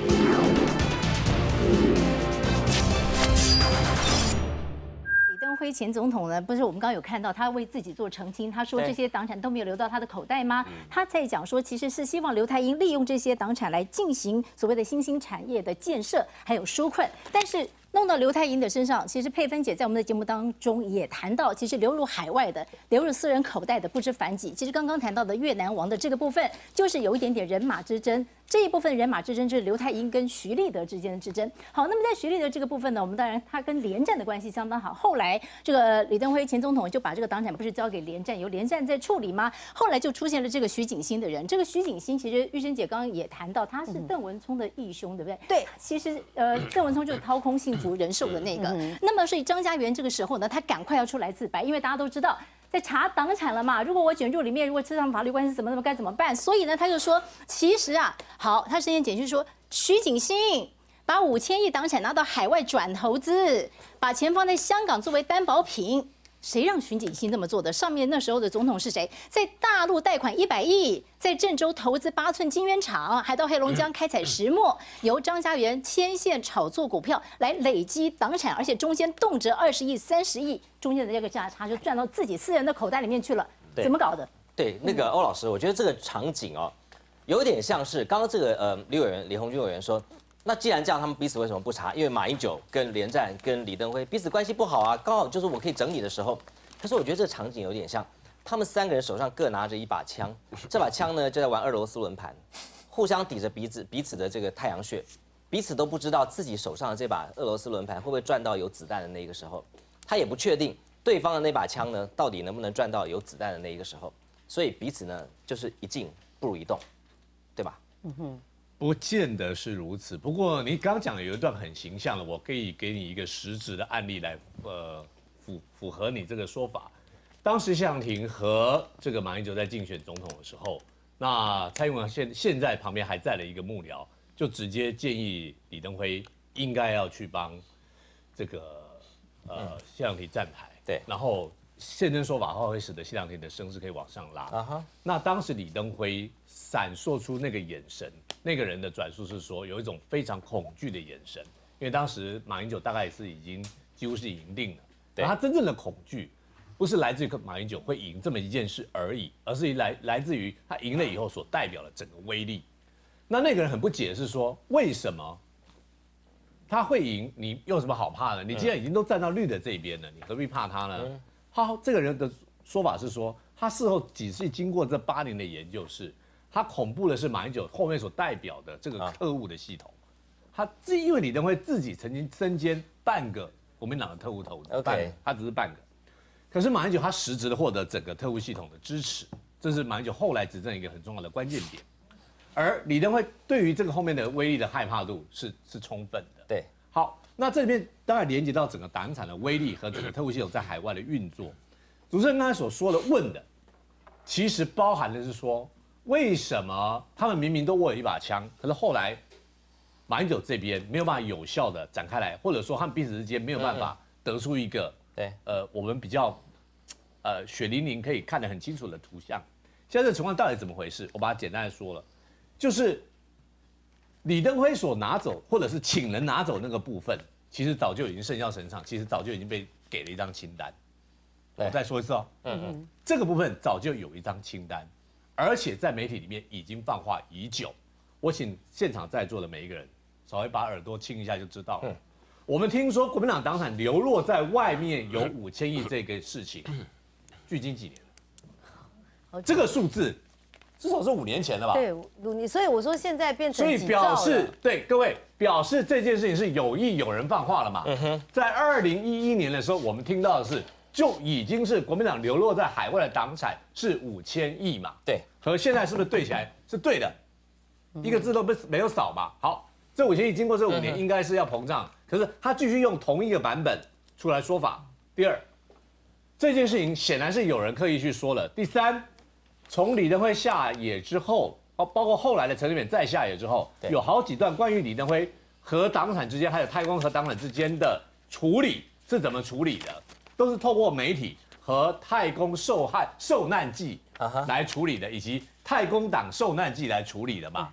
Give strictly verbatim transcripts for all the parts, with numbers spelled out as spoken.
李登辉前总统呢，不是我们刚刚有看到他为自己做澄清，他说这些党产都没有流到他的口袋吗？他在讲说，其实是希望刘太英利用这些党产来进行所谓的新兴产业的建设，还有纾困，但是。 弄到刘太英的身上，其实佩芬姐在我们的节目当中也谈到，其实流入海外的、流入私人口袋的不知凡几。其实刚刚谈到的越南王的这个部分，就是有一点点人马之争。这一部分人马之争就是刘太英跟徐立德之间的之争。好，那么在徐立德这个部分呢，我们当然他跟连战的关系相当好。后来这个李登辉前总统就把这个党产不是交给连战，由连战在处理吗？后来就出现了这个徐景新的人。这个徐景新其实玉珍姐刚刚也谈到，他是邓文聪的义兄，对不对？对，其实呃，邓文聪就是掏空幸福人寿的那个。那么所以张家元这个时候呢，他赶快要出来自白，因为大家都知道。 在查党产了嘛？如果我卷入里面，如果这场法律官司怎么怎么该怎么办？所以呢，他就说，其实啊，好，他声言简讯说，徐景新把五千亿党产拿到海外转投资，把钱放在香港作为担保品。谁让徐景新这么做的？上面那时候的总统是谁？在大陆贷款一百亿，在郑州投资八寸晶圆厂，还到黑龙江开采石墨，由张家元牵线炒作股票来累积党产，而且中间动辄二十亿、三十亿，中间的这个价差就赚到自己私人的口袋里面去了。怎么搞的？ 对，那个欧老师，我觉得这个场景哦，有点像是刚刚这个呃李委员李鸿钧委员说。 那既然这样，他们彼此为什么不查？因为马英九跟连战跟李登辉彼此关系不好啊，刚好就是我可以整理的时候。可是我觉得这个场景有点像，他们三个人手上各拿着一把枪，这把枪呢就在玩俄罗斯轮盘，互相抵着鼻子彼此的这个太阳穴，彼此都不知道自己手上的这把俄罗斯轮盘会不会转到有子弹的那个时候，他也不确定对方的那把枪呢到底能不能转到有子弹的那一个时候，所以彼此呢就是一静不如一动，对吧？嗯哼。 不见得是如此，不过你刚讲的有一段很形象的，我可以给你一个实质的案例来，呃，符符合你这个说法。当时谢长廷和这个马英九在竞选总统的时候，那蔡英文现现在旁边还在了一个幕僚，就直接建议李登辉应该要去帮这个呃谢长廷站台， 对， 然后现身说法话会使得谢长廷的声势可以往上拉。啊哈，那当时李登辉闪烁出那个眼神。 那个人的转述是说，有一种非常恐惧的眼神，因为当时马英九大概是已经几乎是赢定了，而他真正的恐惧，不是来自于马英九会赢这么一件事而已，而是来来自于他赢了以后所代表的整个威力。那那个人很不解是说，为什么他会赢？你有什么好怕的？你既然已经都站到绿的这边了，你何必怕他呢？他这个人的说法是说，他事后仔细经过这八年的研究是。 他恐怖的是马英九后面所代表的这个特务的系统，他自因为李登辉自己曾经身兼半个国民党的特务头子， OK， 他只是半个，可是马英九他实质的获得整个特务系统的支持，这是马英九后来执政一个很重要的关键点。而李登辉对于这个后面的威力的害怕度是是充分的。 对， 好，那这里面当然连接到整个党产的威力和整个特务系统在海外的运作。主持人刚才所说的问的，其实包含的是说。 为什么他们明明都握有一把枪，可是后来马英九这边没有办法有效的展开来，或者说他们彼此之间没有办法得出一个对呃我们比较呃血淋淋可以看得很清楚的图像？现在这个情况到底怎么回事？我把它简单的说了，就是李登辉所拿走或者是请人拿走那个部分，其实早就已经圣效神上，其实早就已经被给了一张清单。我再说一次哦，嗯嗯，这个部分早就有一张清单。 而且在媒体里面已经放话已久，我请现场在座的每一个人稍微把耳朵清一下就知道了。嗯、我们听说国民党党产流落在外面有五千亿这个事情，距今几年了？这个数字至少是五年前了吧？ 对，你所以我说现在变成所以表示对各位表示这件事情是有意有人放话了嘛？嗯哼，在二零一一年的时候，我们听到的是。 就已经是国民党流落在海外的党产是五千亿嘛？对，和现在是不是对起来是对的？一个字都不没有少嘛。好，这五千亿经过这五年应该是要膨胀，可是他继续用同一个版本出来说法。第二，这件事情显然是有人刻意去说了。第三，从李登辉下野之后，包包括后来的陈水扁再下野之后，有好几段关于李登辉和党产之间，还有太空和党产之间的处理是怎么处理的。 都是透过媒体和太空受害受难记来处理的，以及太空党受难记来处理的嘛。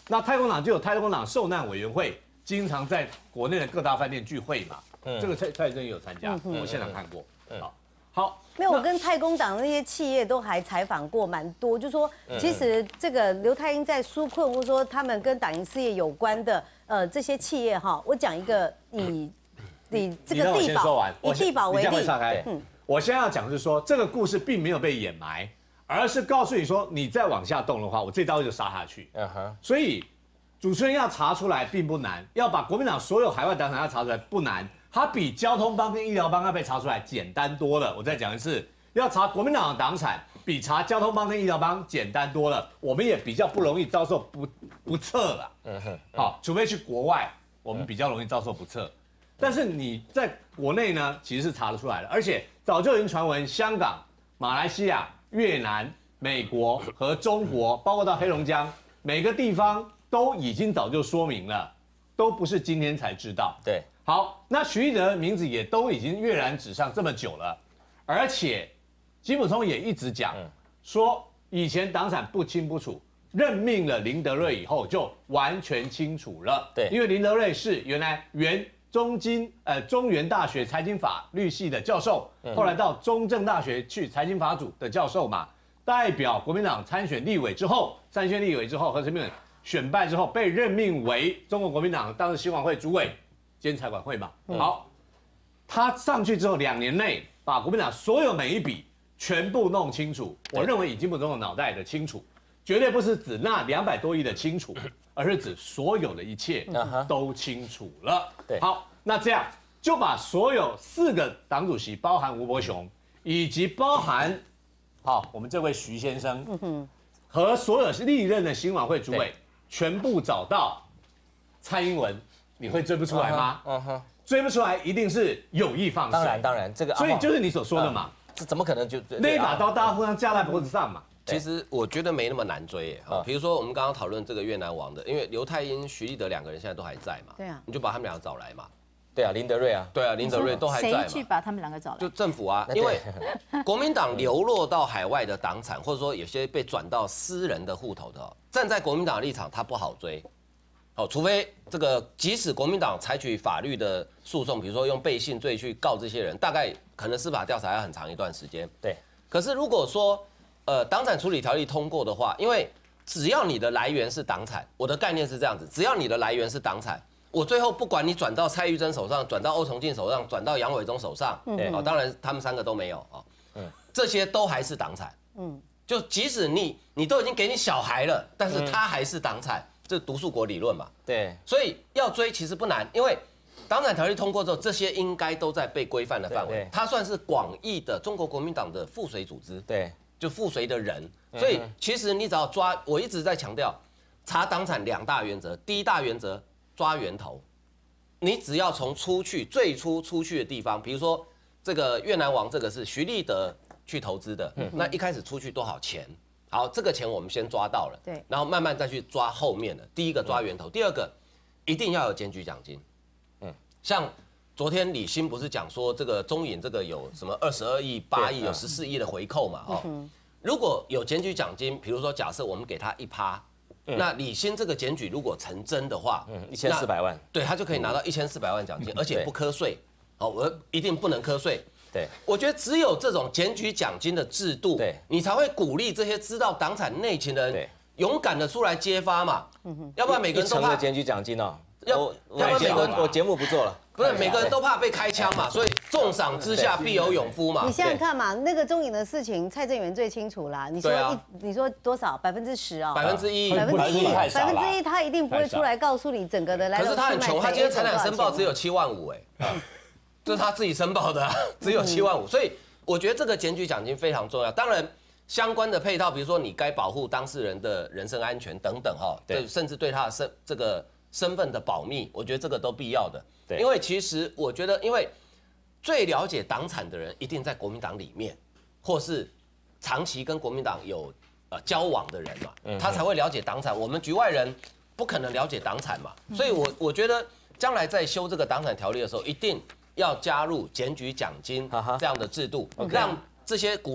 那太空党就有太空党受难委员会，经常在国内的各大饭店聚会嘛。嗯，这个蔡蔡真也有参加，我现场看过。好，好， 没有，我跟太空党那些企业都还采访过蛮多，就说其实这个刘太英在纾困，或者说他们跟党营事业有关的，呃，这些企业哈，我讲一个以以这个地保，以地保为例， 嗯，我现在要讲的是说，这个故事并没有被掩埋，而是告诉你说，你再往下动的话，我这刀就杀下去。嗯哼，所以主持人要查出来并不难，要把国民党所有海外党产要查出来不难。它比交通帮跟医疗帮要被查出来简单多了。我再讲一次，要查国民党的党产，比查交通帮跟医疗帮简单多了。我们也比较不容易遭受不不测了。嗯哼，好，除非去国外，我们比较容易遭受不测。但是你在国内呢，其实是查得出来的，而且早就已经传闻，香港、马来西亚、越南、美国和中国，包括到黑龙江，每个地方都已经早就说明了，都不是今天才知道。 对。 好，那徐立德的名字也都已经跃然纸上这么久了，而且金溥聪也一直讲说，以前党产不清不楚，任命了林德瑞以后就完全清楚了。 对， 因为林德瑞是原来原中经呃中原大学财经法律系的教授，后来到中正大学去财经法组的教授嘛，代表国民党参选立委之后，参选立委之后，何成明选败之后被任命为中国国民党当时新闻会主委。兼财管会嘛，好，他上去之后两年内把国民党所有每一笔全部弄清楚。我认为以金溥聪的脑袋的清楚，绝对不是指那两百多亿的清楚，而是指所有的一切都清楚了。对，好，那这样就把所有四个党主席，包含吴伯雄，以及包含好我们这位徐先生，和所有历任的新晚会主委，全部找到蔡英文。你会追不出来吗？嗯哼，追不出来一定是有意放水。 当然，当然，这个， 所以就是你所说的嘛， 这怎么可能就那一把刀大家互相架在脖子上嘛？ 其实我觉得没那么难追耶。好，比如说我们刚刚讨论这个越南王的，因为刘太英、徐立德两个人现在都还在嘛， 对啊， 你就把他们两个找来嘛。 对啊，林德瑞啊， 对啊，林德瑞都还在嘛。 谁去把他们两个找来？ 就政府啊，因为国民党流落到海外的党产，或者说有些被转到私人的户头的，站在国民党的立场，他不好追。好，除非这个，即使国民党采取法律的诉讼，比如说用背信罪去告这些人，大概可能司法调查要很长一段时间。 对。 可是如果说，呃，党产处理条例通过的话，因为只要你的来源是党产，我的概念是这样子，只要你的来源是党产，我最后不管你转到蔡玉珍手上，转到欧崇敬手上，转到杨伟忠手上，对，哦，当然他们三个都没有啊，嗯，这些都还是党产，嗯，就即使你你都已经给你小孩了，但是他还是党产。这独树国理论嘛， 对， 所以要追其实不难，因为党产条例通过之后，这些应该都在被规范的范围。它算是广义的中国国民党的附随组织， 对， 就附随的人。所以其实你只要抓，我一直在强调，查党产两大原则，第一大原则抓源头，你只要从出去最初出去的地方，比如说这个越南王，这个是徐立德去投资的，那一开始出去多少钱？好，这个钱我们先抓到了， 对， 然后慢慢再去抓后面的。第一个抓源头，第二个一定要有检举奖金。嗯，像昨天李欣不是讲说这个中影这个有什么二十二亿、八亿、有十四亿的回扣嘛？哦，如果有检举奖金，比如说假设我们给他一趴，那李欣这个检举如果成真的话， 嗯，一千四百万， 对他就可以拿到一千四百万奖金，而且不瞌税。好，我一定不能瞌税。 对， 我觉得只有这种检举奖金的制度， 对， 你才会鼓励这些知道党产内情的人勇敢的出来揭发嘛。要不然每个人都怕检举奖金哦。 要要不然每个人我节目不做了， 不是每个人都怕被开枪嘛，所以重赏之下必有勇夫嘛。 你想想看嘛，那个中影的事情，蔡正元最清楚啦。你说一，你说多少？百分之十哦， 百分之一， 百分之一， 百分之一，他一定不会出来告诉你整个的来龙去脉。 可是他很穷，他今天财产申报只有七万五，哎。这是他自己申报的、啊，只有七万五，所以我觉得这个检举奖金非常重要。当然，相关的配套，比如说你该保护当事人的人身安全等等，哈，对，甚至对他的身这个身份的保密，我觉得这个都必要的。对，因为其实我觉得，因为最了解党产的人一定在国民党里面，或是长期跟国民党有呃交往的人嘛，他才会了解党产。我们局外人不可能了解党产嘛，所以我我觉得。将来在修这个党产条例的时候，一定要加入检举奖金这样的制度，让这些鼓励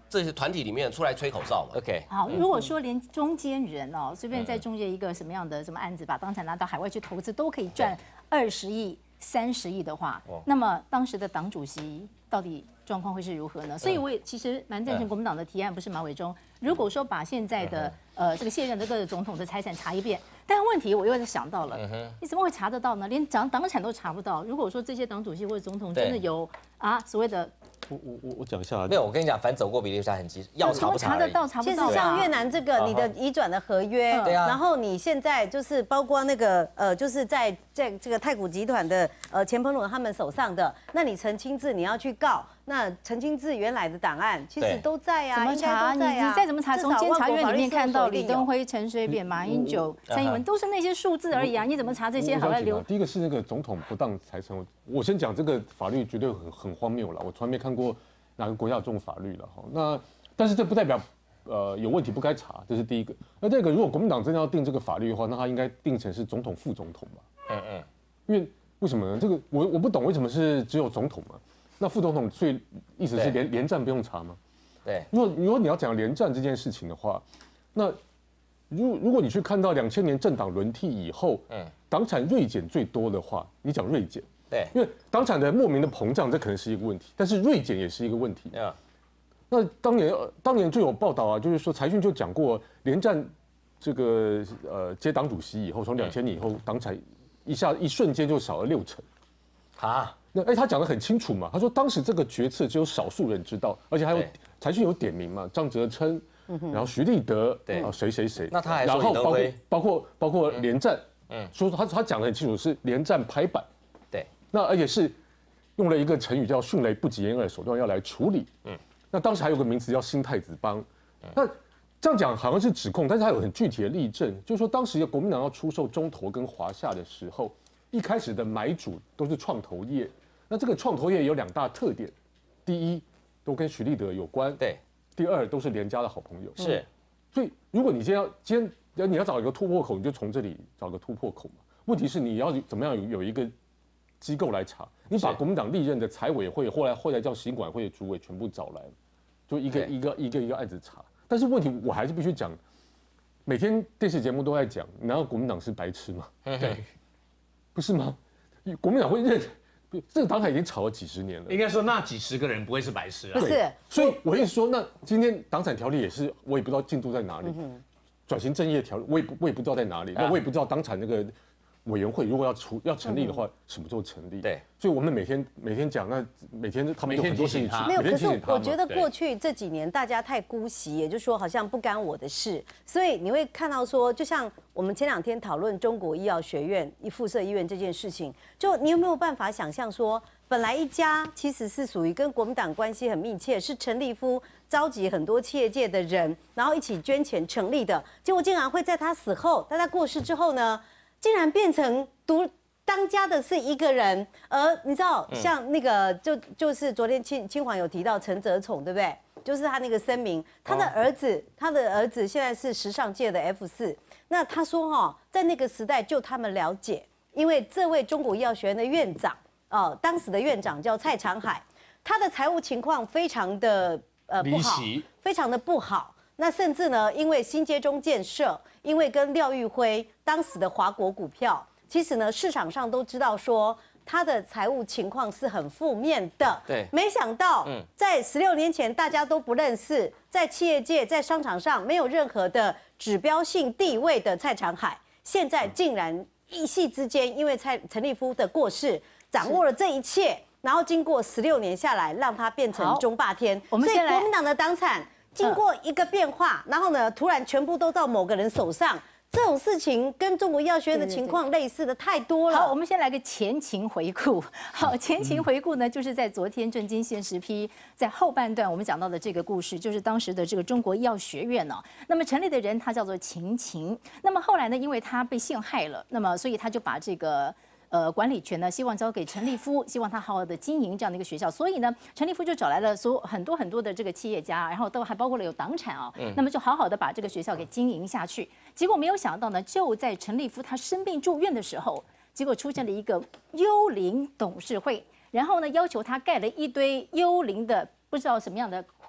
这些团体里面出来吹口哨嘛。 OK， 好，如果说连中间人哦，随便在中间一个什么样的什么案子，把当产拿到海外去投资，都可以赚二十亿、三十亿的话，那么当时的党主席到底状况会是如何呢？所以我也其实蛮赞成国民党的提案，不是马伟忠，如果说把现在的呃这个卸任的各个总统的财产查一遍，但问题我又在想到了，你怎么会查得到呢？连党党产都查不到。如果说这些党主席或者总统真的有啊所谓的。 我我我我讲一下， 没有，我跟你讲，反走过比例差很急，要查不查查得到，查不其到。 实像越南这个，你的移转的合约， 对啊， 然后你现在就是包括那个呃，就是在在这个太古集团的呃钱鹏龙他们手上的，那你陈清志你要去告，那陈清志原来的档案其实都在啊， 怎么查？你你再怎么查？从监察院里面看到李登辉、陈水扁、马英九、蔡英文都是那些数字而已啊，你怎么查这些？好来留。 第一个是那个总统不当财产，我先讲这个法律绝对很很荒谬了，我从来没看过。哪个国家有这种法律了哈？那但是这不代表呃有问题不该查，这是第一个。那第二个，如果国民党真的要定这个法律的话，那他应该定成是总统、副总统吧？嗯嗯。因为为什么呢？这个我我不懂为什么是只有总统嘛？那副总统所以意思是连连战不用查吗？ 对。 如果如果你要讲连战这件事情的话，那如如果你去看到两千年政党轮替以后，嗯，党产锐减最多的话，你讲锐减。 对， 因为党产的莫名的膨胀，这可能是一个问题，但是锐减也是一个问题。Yeah. 那当年当年就有报道啊，就是说财讯就讲过，连战这个呃接党主席以后，从两千年以后，党产一下一瞬间就少了六成。啊，那哎他讲得很清楚嘛，他说当时这个决策只有少数人知道，而且还有财讯有点名嘛，张哲琛，然后徐立德，对，啊谁谁谁， 那他还说然后包括包括包括嗯连战，嗯，说他他讲得很清楚是连战拍板。那而且是用了一个成语叫迅雷不及掩耳手段要来处理，嗯，那当时还有个名词叫新太子帮，那这样讲好像是指控，但是它有很具体的例证，就是说当时国民党要出售中投跟华夏的时候，一开始的买主都是创投业，那这个创投业有两大特点，第一都跟徐立德有关， 对， 第二都是连家的好朋友， 是， 所以如果你今天要今天你要找一个突破口，你就从这里找个突破口嘛，问题是你要怎么样有有一个机构来查，你把国民党历任的财委会，后来后来叫行管会的主委全部找来，就一个一个一个一个案子查。但是问题我还是必须讲，每天电视节目都在讲，难道国民党是白痴吗？对，不是吗？国民党会认这个党产已经吵了几十年了。 应该说那几十个人不会是白痴啊。 不是， 所以我一直说，那今天党产条例也是，我也不知道进度在哪里。转型正义的条例，我也不我也不知道在哪里，那我也不知道党产那个。委员会如果要出要成立的话，什么时候成立？ 对， 所以我们每天每天讲，那每天他们有很多事情没有。可是我觉得过去这几年大家太姑息，也就是说好像不干我的事，所以你会看到说，就像我们前两天讨论中国医药学院一附设医院这件事情，就你有没有办法想象说，本来一家其实是属于跟国民党关系很密切，是陈立夫召集很多企业界的人，然后一起捐钱成立的，结果竟然会在他死后，在他过世之后呢？竟然变成独当家的是一个人，而你知道，像那个就就是昨天清清华有提到陈泽宠，对不对？就是他那个声明，他的儿子，他的儿子现在是时尚界的 F 四。那他说哈，在那个时代，就他们了解，因为这位中国医药学院的院长，哦，当时的院长叫蔡长海，他的财务情况非常的呃不好，非常的不好。那甚至呢，因为新街中建设，因为跟廖玉辉当时的华国股票，其实呢市场上都知道说他的财务情况是很负面的。 对， 没想到在十六年前大家都不认识，在企业界、在商场上没有任何的指标性地位的蔡长海，现在竟然一夕之间，因为蔡陈立夫的过世，掌握了这一切，然后经过十六年下来，让他变成中霸天。 我们所以国民党的党产。经过一个变化，然后呢，突然全部都到某个人手上，这种事情跟中国医药学院的情况类似的太多了。 好，我们先来个前情回顾。好，前情回顾呢，就是在昨天震惊现实批在后半段我们讲到的这个故事，就是当时的这个中国医药学院哦，那么成立的人他叫做秦晴，那么后来呢，因为他被陷害了，那么所以他就把这个。呃，管理权呢，希望交给陈立夫，希望他好好的经营这样的一个学校。所以呢，陈立夫就找来了所有很多很多的这个企业家，然后都还包括了有党产啊、哦，嗯、那么就好好的把这个学校给经营下去。结果没有想到呢，就在陈立夫他生病住院的时候，结果出现了一个幽灵董事会，然后呢要求他盖了一堆幽灵的不知道什么样的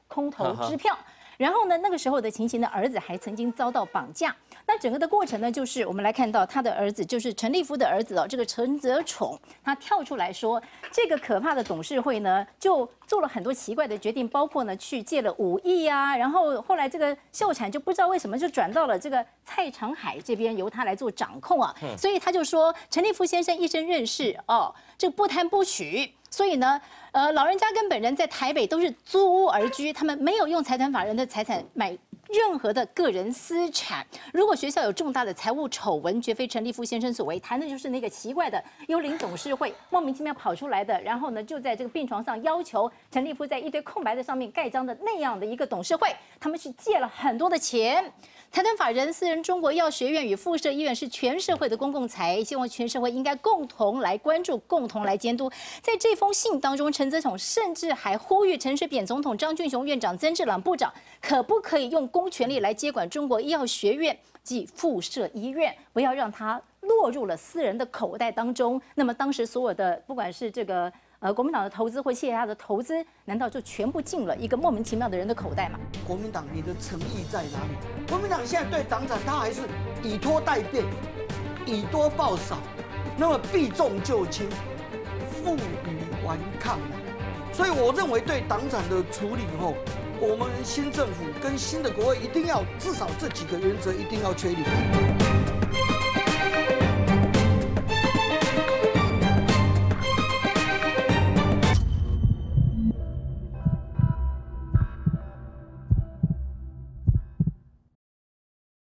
空头支票。然后呢，那个时候的情形呢，儿子还曾经遭到绑架。那整个的过程呢，就是我们来看到他的儿子，就是陈立夫的儿子哦，这个陈泽宠，他跳出来说，这个可怕的董事会呢，就做了很多奇怪的决定，包括呢去借了五亿啊，然后后来这个秀产就不知道为什么就转到了这个蔡长海这边，由他来做掌控啊。嗯、所以他就说，陈立夫先生一生任事哦，这不贪不取。所以呢，呃，老人家跟本人在台北都是租屋而居，他们没有用财团法人的财产买任何的个人私产。如果学校有重大的财务丑闻，绝非陈立夫先生所为。谈的就是那个奇怪的幽灵董事会，莫名其妙跑出来的，然后呢，就在这个病床上要求陈立夫在一堆空白的上面盖章的那样的一个董事会，他们去借了很多的钱。财团法人私人中国医药学院与附设医院是全社会的公共财，希望全社会应该共同来关注，共同来监督。在这封信当中，陈泽宠甚至还呼吁陈水扁总统、张俊雄院长、曾志朗部长，可不可以用公权力来接管中国医药学院及附设医院，不要让它落入了私人的口袋当中。那么当时所有的不管是这个呃国民党的投资或其他的投资，难道就全部进了一个莫名其妙的人的口袋吗？ 国民党，你的诚意在哪里？国民党现在对党产，他还是以拖代变，以多报少，那么避重就轻，负隅顽抗。所以我认为对党产的处理后，我们新政府跟新的国会一定要至少这几个原则一定要确立。